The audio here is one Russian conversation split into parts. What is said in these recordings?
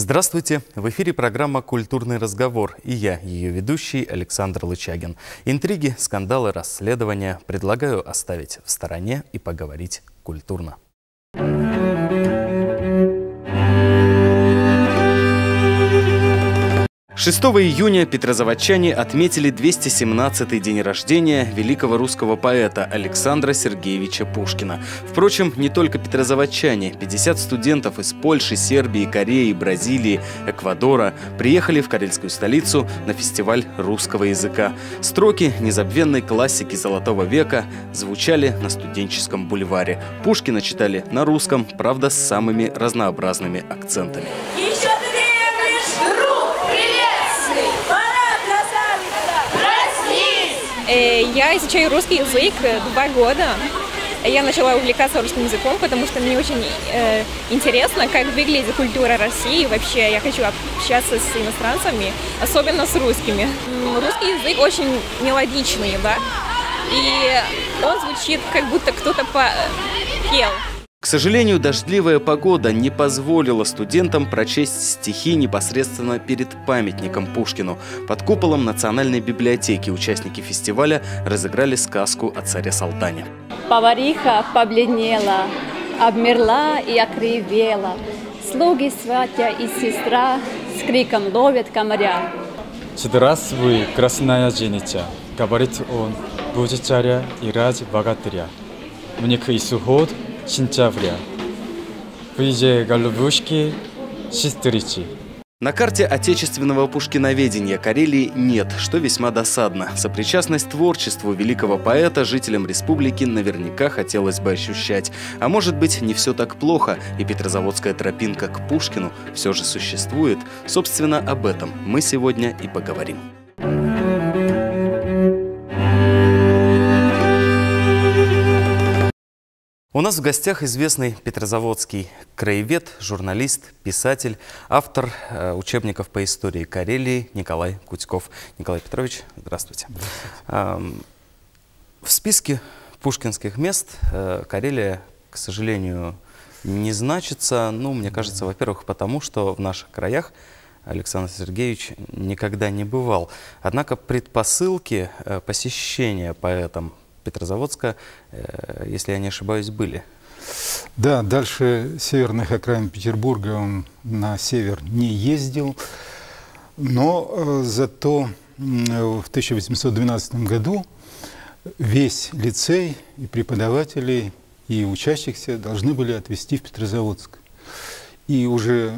Здравствуйте! В эфире программа «Культурный разговор» и я, ее ведущий Александр Лычагин. Интриги, скандалы, расследования предлагаю оставить в стороне и поговорить культурно. 6 июня петрозаводчане отметили 217-й день рождения великого русского поэта Александра Сергеевича Пушкина. Впрочем, не только петрозаводчане. 50 студентов из Польши, Сербии, Кореи, Бразилии, Эквадора приехали в карельскую столицу на фестиваль русского языка. Строки незабвенной классики Золотого века звучали на студенческом бульваре. Пушкина читали на русском, правда, с самыми разнообразными акцентами. Я изучаю русский язык 2 года. Я начала увлекаться русским языком, потому что мне очень интересно, как выглядит культура России. Вообще, я хочу общаться с иностранцами, особенно с русскими. Русский язык очень мелодичный, да? И он звучит, как будто кто-то пел. К сожалению, дождливая погода не позволила студентам прочесть стихи непосредственно перед памятником Пушкину. Под куполом Национальной библиотеки участники фестиваля разыграли сказку о царе Салтане. Повариха побледнела, обмерла и окривела. Слуги, сватья и сестра с криком ловят комаря. «Здравствуй, красная женщина», — говорит он, — «будь царя и ради богатыря. Мне к исход сентября. Выйди, голубушки, сестричи». На карте отечественного пушкиноведения Карелии нет, что весьма досадно. Сопричастность творчеству великого поэта жителям республики наверняка хотелось бы ощущать. А может быть, не все так плохо, и петрозаводская тропинка к Пушкину все же существует. Собственно, об этом мы сегодня и поговорим. У нас в гостях известный петрозаводский краевед, журналист, писатель, автор учебников по истории Карелии Николай Кутьков. Николай Петрович, здравствуйте. В списке пушкинских мест Карелия, к сожалению, не значится. Ну, мне кажется, во-первых, потому что в наших краях Александр Сергеевич никогда не бывал. Однако предпосылки посещения поэтом Петрозаводска, если я не ошибаюсь, были. Да, дальше северных окраин Петербурга он на север не ездил, но зато в 1812 году весь лицей и преподавателей, и учащихся должны были отвезти в Петрозаводск. И уже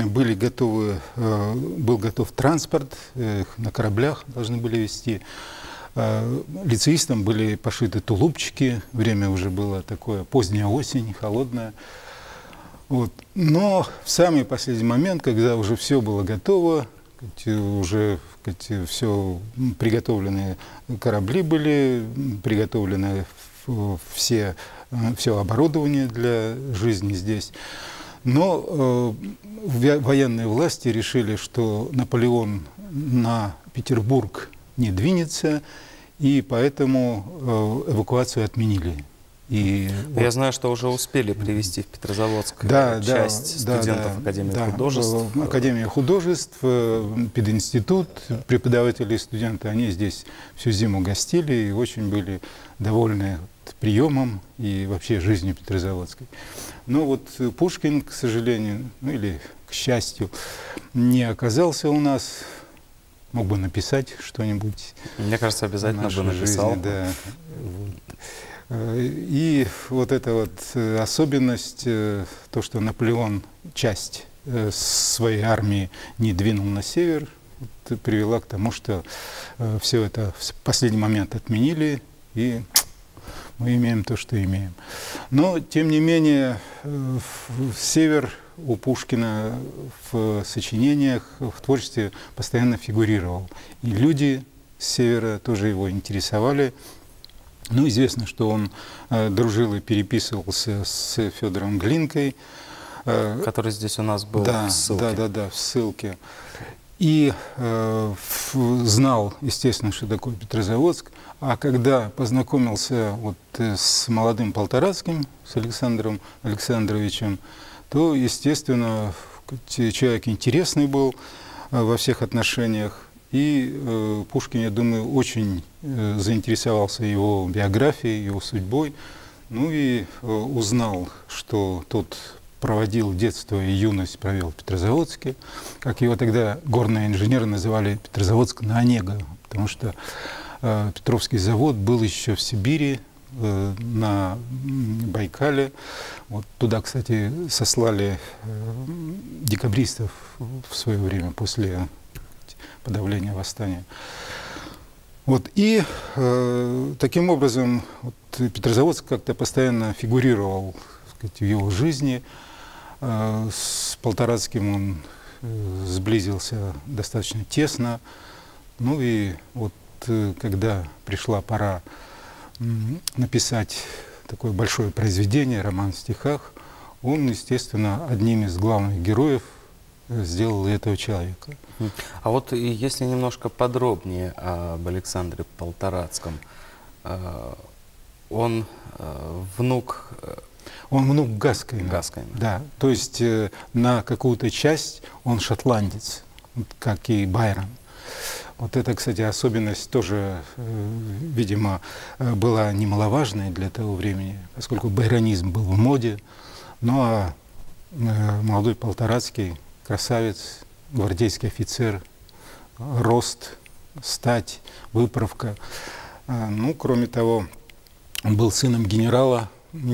был готов транспорт, на кораблях должны были везти. Лицеистам были пошиты тулупчики, время уже было такое, поздняя осень, холодная. Вот. Но в самый последний момент, когда уже все было готово, уже все приготовленные корабли были, приготовлены все оборудование для жизни здесь. Но военные власти решили, что Наполеон на Петербург не двинется, и поэтому эвакуацию отменили. Я знаю, что уже успели привезти в Петрозаводск часть студентов Академии художеств. Академия художеств, пединститут, преподаватели и студенты, они здесь всю зиму гостили и очень были довольны приемом и вообще жизнью Петрозаводской. Но вот Пушкин, к сожалению, ну или к счастью, не оказался у нас. Мог бы написать что-нибудь. Мне кажется, обязательно бы написал. Жизни, да. И вот эта вот особенность, то, что Наполеон часть своей армии не двинул на север, привела к тому, что все это в последний момент отменили, и мы имеем то, что имеем. Но, тем не менее, север у Пушкина в сочинениях, в творчестве постоянно фигурировал. И люди с севера тоже его интересовали. Ну, известно, что он дружил и переписывался с Федором Глинкой. Который здесь у нас был в ссылке. Да, в ссылке. И знал, естественно, что такое Петрозаводск. А когда познакомился вот с молодым Полторацким, с Александром Александровичем, то, естественно, человек интересный был во всех отношениях. И Пушкин, я думаю, очень заинтересовался его биографией, его судьбой. Ну и узнал, что тот проводил детство и юность, провел в Петрозаводске. Как его тогда горные инженеры называли, Петрозаводск на Онега, потому что Петровский завод был еще в Сибири, на Байкале. Вот туда, кстати, сослали декабристов в свое время после подавления восстания. Вот. И таким образом вот, Петрозаводск как-то постоянно фигурировал, так сказать, в его жизни. С Полторацким он сблизился достаточно тесно. Ну и вот когда пришла пора написать такое большое произведение, роман в стихах, он, естественно, одним из главных героев сделал этого человека. А вот если немножко подробнее об Александре Полторацком, он внук... Он внук Гаскайна. Гаскайна. Да, то есть на какую-то часть он шотландец, как и Байрон. Вот это, кстати, особенность тоже, видимо, была немаловажной для того времени, поскольку байронизм был в моде. Ну а молодой Полторацкий, красавец, гвардейский офицер, рост, стать, выправка. Ну, кроме того, он был сыном генерала,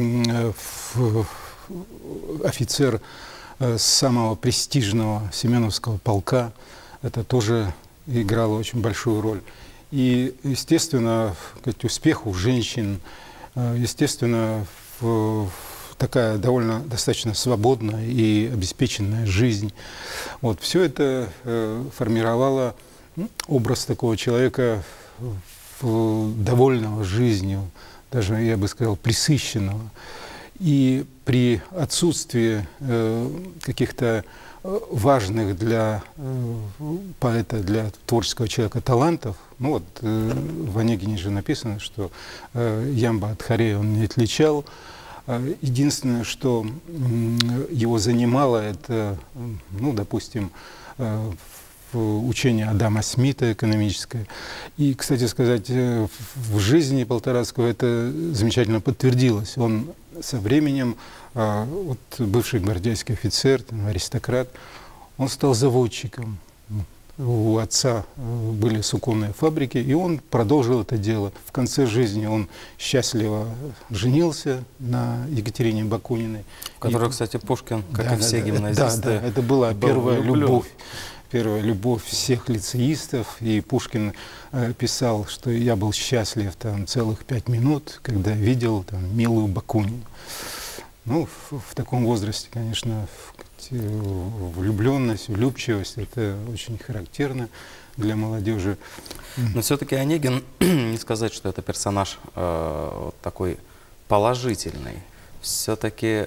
офицер самого престижного Семеновского полка. Это тоже играло очень большую роль. И, естественно, успех у женщин, естественно, такая довольно достаточно свободная и обеспеченная жизнь. Вот, все это формировало образ такого человека, довольного жизнью, даже, я бы сказал, пресыщенного. И при отсутствии каких-то важных для поэта, для творческого человека талантов, ну вот в Онегине же написано, что ямба от хорей он не отличал. Единственное, что его занимало, это, ну, допустим, учение Адама Смита экономическое. И, кстати сказать, в жизни Полторацкого это замечательно подтвердилось. Он со временем, вот, бывший гвардейский офицер, аристократ, он стал заводчиком. У отца были суконные фабрики, и он продолжил это дело. В конце жизни он счастливо женился на Екатерине Бакуниной. В которую, кстати, Пушкин, как и все гимназисты, да, это была первая любовь всех лицеистов. И Пушкин писал, что я был счастлив там целых 5 минут, когда видел там милую Бакунину. Ну, в таком возрасте, конечно, влюбленность, влюбчивость, это очень характерно для молодежи. Но все-таки Онегин, не сказать, что это персонаж вот такой положительный. Все-таки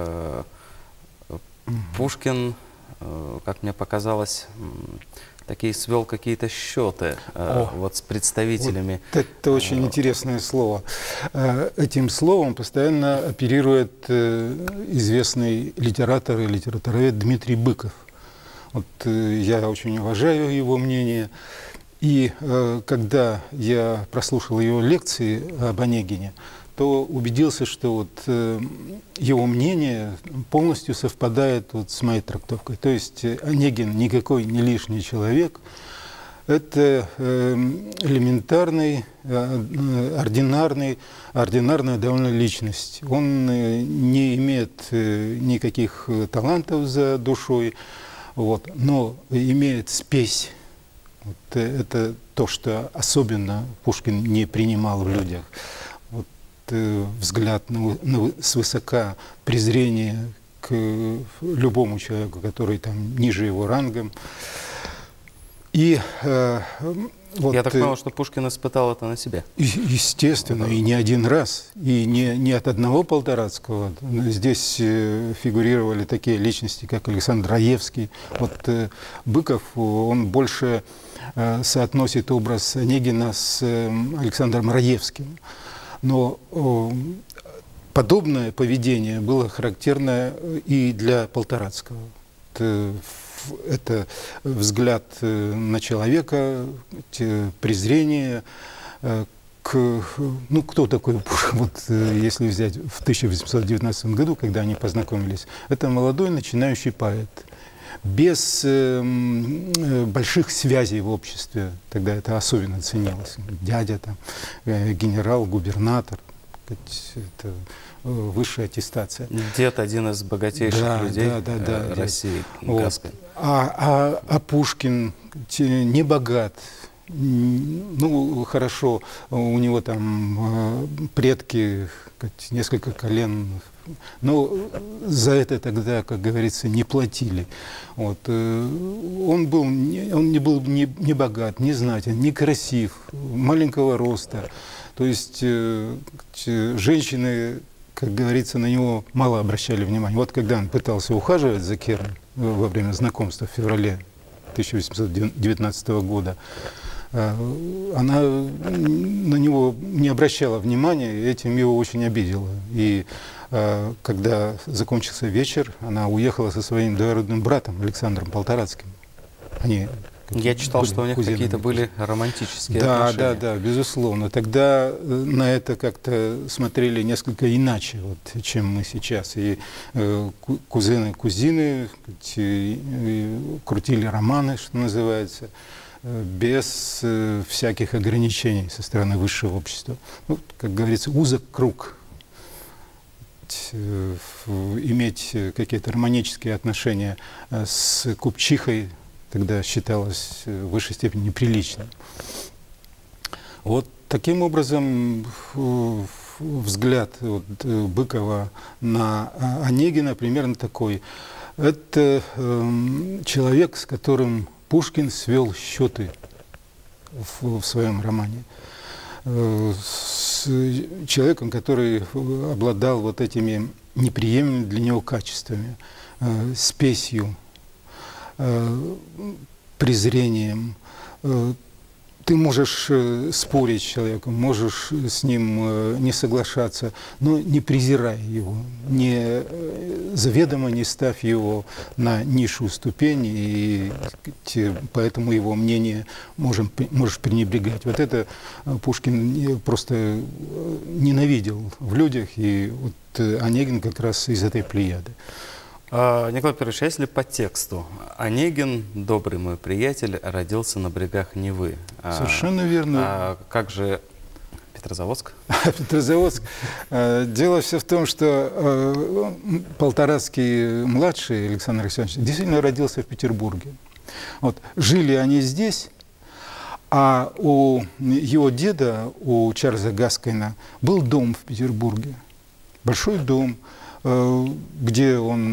Пушкин, как мне показалось, такие свел какие-то счеты вот с представителями. Вот это очень интересное слово. Этим словом постоянно оперирует известный литератор и литературовед Дмитрий Быков. Вот я очень уважаю его мнение. И когда я прослушал его лекции об Онегине, то убедился, что вот его мнение полностью совпадает вот с моей трактовкой. То есть Онегин никакой не лишний человек, это элементарный, ординарная довольно личность. Он не имеет никаких талантов за душой, вот, но имеет спесь. Вот это то, что особенно Пушкин не принимал в людях. Взгляд свысока, презрение к любому человеку, который там ниже его рангом. И вот, я так понял, что Пушкин испытал это на себе. Естественно, и не один раз, и не от одного Полторацкого. Здесь фигурировали такие личности, как Александр Раевский. Вот Быков, он больше соотносит образ Онегина с Александром Раевским. Но подобное поведение было характерно и для Полторацкого. это взгляд на человека, презрение ну, кто такой Пушкин? Вот если взять в 1819 году, когда они познакомились, это молодой начинающий поэт, без больших связей в обществе. Тогда это особенно ценилось. Дядя, там, генерал, губернатор. Это высшая аттестация. Дед один из богатейших людей России. Вот. А Пушкин не богат. Ну, хорошо, у него там предки, несколько колен, но за это тогда, как говорится, не платили. Вот. Он не был не богат, не знатен, не красив, маленького роста. То есть женщины, как говорится, на него мало обращали внимания. Вот когда он пытался ухаживать за Керн во время знакомства в феврале 1819 года, она на него не обращала внимания, и этим его очень обидела. И когда закончился вечер, она уехала со своим двоюродным братом Александром Полторацким. Я читал, что у них какие-то были романтические отношения. Да, безусловно. Тогда на это как-то смотрели несколько иначе, вот, чем мы сейчас. И кузены крутили романы, что называется, без всяких ограничений со стороны высшего общества. Ну, как говорится, узок круг. Иметь какие-то романические отношения с купчихой тогда считалось в высшей степени неприличным. Вот таким образом взгляд Быкова на Онегина примерно такой. Это человек, с которым Пушкин свел счеты в своем романе. С человеком, который обладал вот этими неприемлемыми для него качествами, спесью, презрением. Ты можешь спорить с человеком, можешь с ним не соглашаться, но не презирай его, заведомо не ставь его на низшую ступень, и поэтому его мнение можешь пренебрегать. Вот это Пушкин просто ненавидел в людях, и вот Онегин как раз из этой плеяды. Николай Петрович, а если по тексту? Онегин, добрый мой приятель, родился на берегах Невы. Совершенно верно. А как же Петрозаводск? Петрозаводск. Дело все в том, что Полторацкий-младший Александр Александрович действительно родился в Петербурге. Вот. Жили они здесь, а у его деда, у Чарльза Гаскайна, был дом в Петербурге. Большой дом, где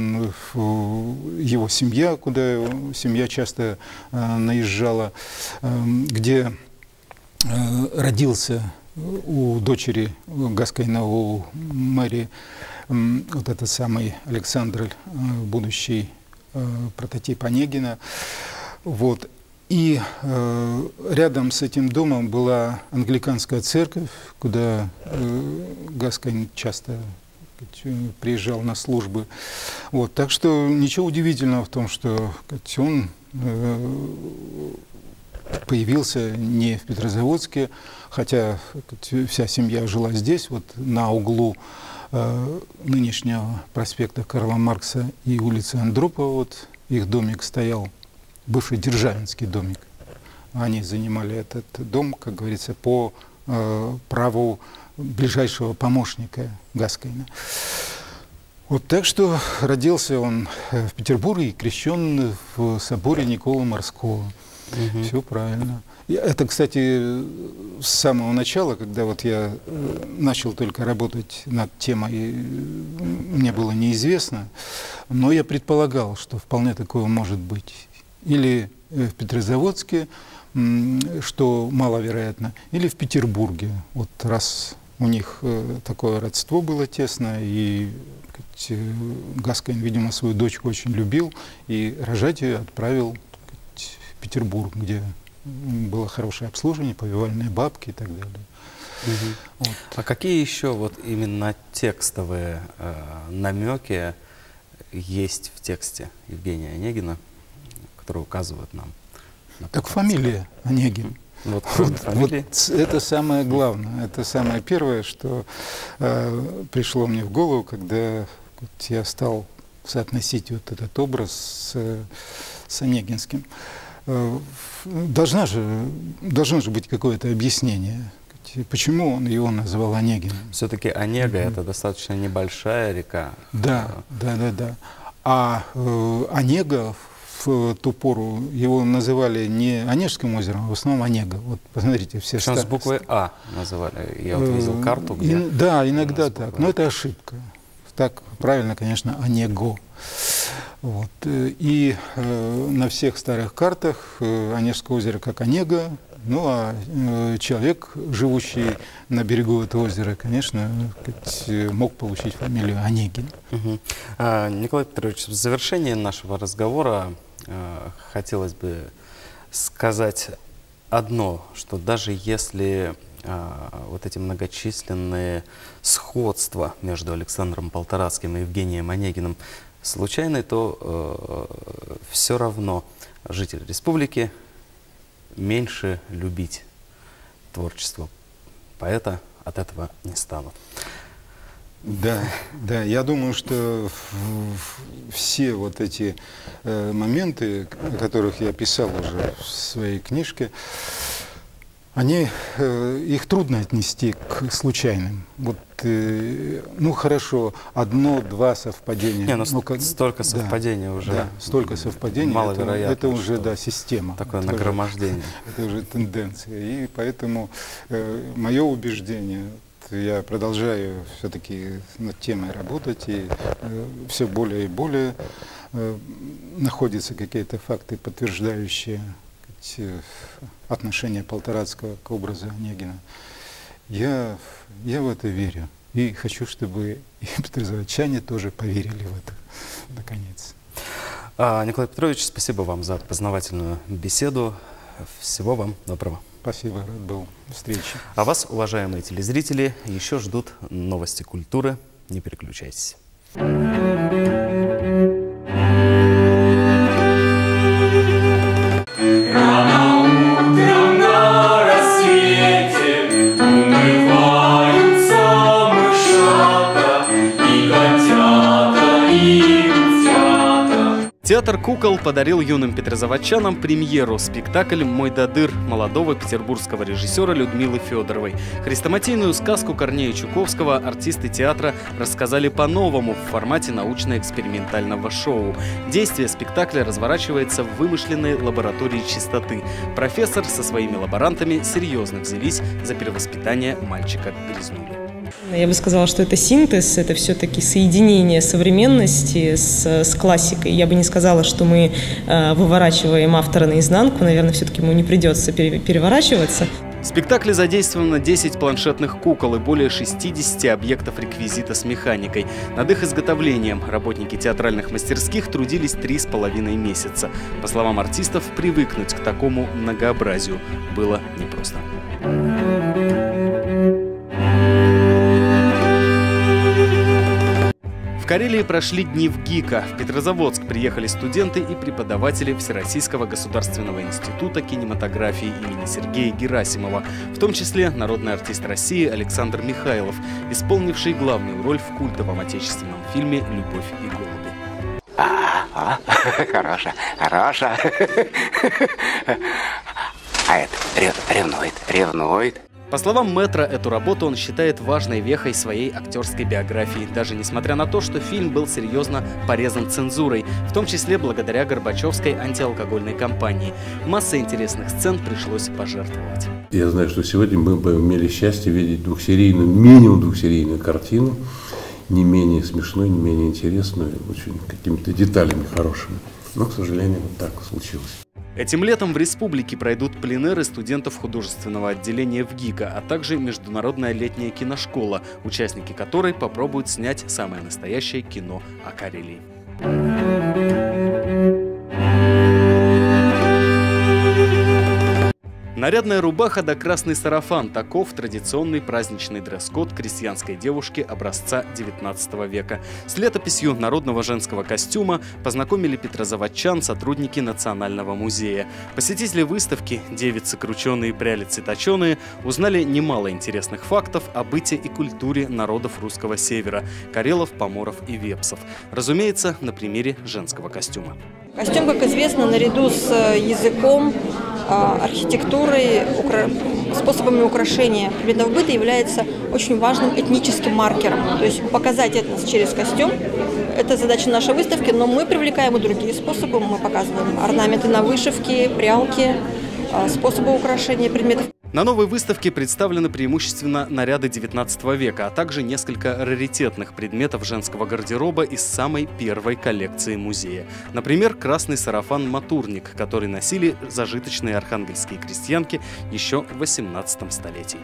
его семья, куда семья часто наезжала, где родился у дочери Гаскайна, у Мэри, вот этот самый Александр, будущий прототип Онегина. Вот. И рядом с этим домом была англиканская церковь, куда Гаскайн часто приезжал на службы. Вот. Так что ничего удивительного в том, что он появился не в Петрозаводске, хотя вся семья жила здесь, вот на углу нынешнего проспекта Карла Маркса и улицы Андропова. Вот их домик стоял, бывший Державинский домик. Они занимали этот дом, как говорится, по праву ближайшего помощника Гаскайна. Вот, так что родился он в Петербурге и крещен в соборе Николы Морского. Все правильно. Это, кстати, с самого начала, когда вот я начал только работать над темой, мне было неизвестно, но я предполагал, что вполне такое может быть. Или в Петрозаводске, что маловероятно, или в Петербурге. Вот раз у них такое родство было тесное, и Гаскайн, видимо, свою дочку очень любил, и рожать ее отправил в Петербург, где было хорошее обслуживание, повивальные бабки и так далее. Вот. А какие еще вот именно текстовые намеки есть в тексте Евгения Онегина, которые указывают нам на Так фамилия Онегин. Вот, фамилии. Вот это самое главное, это самое первое, что пришло мне в голову, когда вот я стал соотносить вот этот образ с Онегинским. Должно же быть какое-то объяснение, почему он его назвал Онегиным. Все-таки Онега это достаточно небольшая река. Да. А Онега в ту пору его называли не Онежским озером, а в основном Онега. Вот посмотрите, все Причем с буквой А называли. Я вот видел карту, где... Да, иногда так, но это ошибка. Так правильно, конечно, Онего. Вот. И на всех старых картах Онежское озеро как Онега, ну а человек, живущий на берегу этого озера, конечно, мог получить фамилию Онегин. Николай Петрович, в завершении нашего разговора хотелось бы сказать одно, что даже если вот эти многочисленные сходства между Александром Полторацким и Евгением Онегиным случайны, то все равно жители республики меньше любить творчество поэта от этого не станут. Да, я думаю, что все вот эти моменты, о которых я писал уже в своей книжке, их трудно отнести к случайным. Вот, ну хорошо, одно-два совпадения. Столько совпадений уже. Да, столько совпадений. Маловероятно. Это уже система. Такое нагромождение. Это уже тенденция. И поэтому мое убеждение, я продолжаю все-таки над темой работать, и все более и более находятся какие-то факты, подтверждающие отношение Полторацкого к образу Онегина. Я в это верю. И хочу, чтобы и петрозаводчане тоже поверили в это, наконец. Николай Петрович, спасибо вам за познавательную беседу. Всего вам доброго. Спасибо, рад был встрече. А вас, уважаемые телезрители, еще ждут новости культуры. Не переключайтесь. Театр кукол подарил юным петрозаводчанам премьеру спектакль «Мой Дадыр» молодого петербургского режиссера Людмилы Федоровой. Хрестоматийную сказку Корнея Чуковского артисты театра рассказали по-новому в формате научно-экспериментального шоу. Действие спектакля разворачивается в вымышленной лаборатории чистоты. Профессор со своими лаборантами серьезно взялись за перевоспитание мальчика-грязнули. Я бы сказала, что это синтез, это все-таки соединение современности с классикой. Я бы не сказала, что мы выворачиваем автора наизнанку, наверное, все-таки ему не придется переворачиваться. В спектакле задействовано 10 планшетных кукол и более 60 объектов реквизита с механикой. Над их изготовлением работники театральных мастерских трудились 3,5 месяца. По словам артистов, привыкнуть к такому многообразию было непросто. В Карелии прошли дни ВГИКа. В Петрозаводск приехали студенты и преподаватели Всероссийского государственного института кинематографии имени Сергея Герасимова, в том числе народный артист России Александр Михайлов, исполнивший главную роль в культовом отечественном фильме «Любовь и голуби». Хороша. А это ревнует. По словам мэтра, эту работу он считает важной вехой своей актерской биографии, даже несмотря на то, что фильм был серьезно порезан цензурой, в том числе благодаря Горбачевской антиалкогольной кампании. Масса интересных сцен пришлось пожертвовать. Я знаю, что сегодня мы бы имели счастье видеть минимум двухсерийную картину, не менее смешную, не менее интересную, очень какими-то деталями хорошими. Но, к сожалению, вот так случилось. Этим летом в республике пройдут пленэры студентов художественного отделения ВГИКа, а также международная летняя киношкола, участники которой попробуют снять самое настоящее кино о Карелии. Нарядная рубаха да красный сарафан – таков традиционный праздничный дресс-код крестьянской девушки образца XIX века. С летописью народного женского костюма познакомили петрозаводчан сотрудники Национального музея. Посетители выставки «Девицы крученые, прялицы точеные» узнали немало интересных фактов о быте и культуре народов русского севера – карелов, поморов и вепсов. Разумеется, на примере женского костюма. Костюм, как известно, наряду с языком, архитектурой, способами украшения предметов быта является очень важным этническим маркером. То есть показать этнос через костюм – это задача нашей выставки, но мы привлекаем и другие способы. Мы показываем орнаменты на вышивке, прялки, способы украшения предметов. На новой выставке представлены преимущественно наряды XIX века, а также несколько раритетных предметов женского гардероба из самой первой коллекции музея. Например, красный сарафан-матурник, который носили зажиточные архангельские крестьянки еще в XVIII столетии.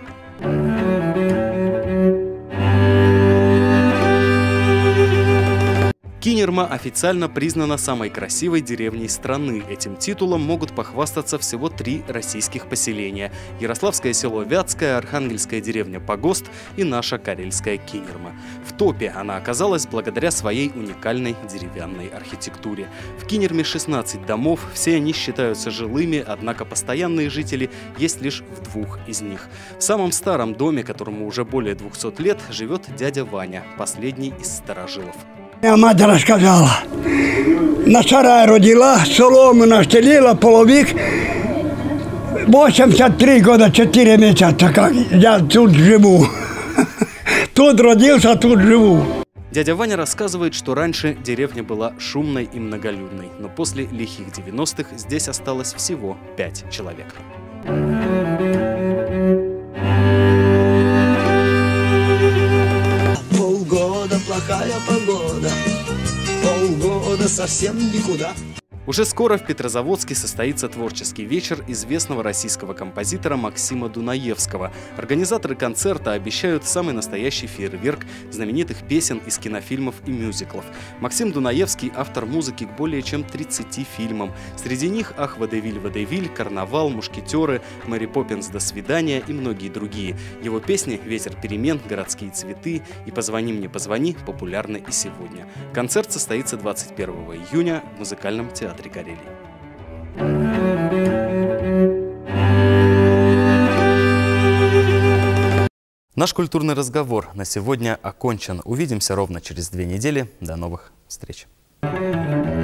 Кинерма официально признана самой красивой деревней страны. Этим титулом могут похвастаться всего 3 российских поселения – Ярославское село Вятское, Архангельская деревня Погост и наша карельская Кинерма. В топе она оказалась благодаря своей уникальной деревянной архитектуре. В Кинерме 16 домов, все они считаются жилыми, однако постоянные жители есть лишь в 2 из них. В самом старом доме, которому уже более 200 лет, живет дядя Ваня, последний из старожилов. Мать рассказала, на сарае родила, солому настелила, половик, 83 года, 4 месяца, как я тут живу. Тут родился, тут живу. Дядя Ваня рассказывает, что раньше деревня была шумной и многолюдной, но после лихих 90-х здесь осталось всего 5 человек. Плохая погода, полгода совсем никуда. Уже скоро в Петрозаводске состоится творческий вечер известного российского композитора Максима Дунаевского. Организаторы концерта обещают самый настоящий фейерверк знаменитых песен из кинофильмов и мюзиклов. Максим Дунаевский – автор музыки к более чем 30 фильмам. Среди них «Ах, водевиль, водевиль», «Карнавал», «Мушкетеры», «Мэри Поппинс. До свидания» и многие другие. Его песни «Ветер перемен», «Городские цветы» и «Позвони мне, позвони» популярны и сегодня. Концерт состоится 21 июня в музыкальном театре Карелии. Наш культурный разговор на сегодня окончен. Увидимся ровно через 2 недели. До новых встреч.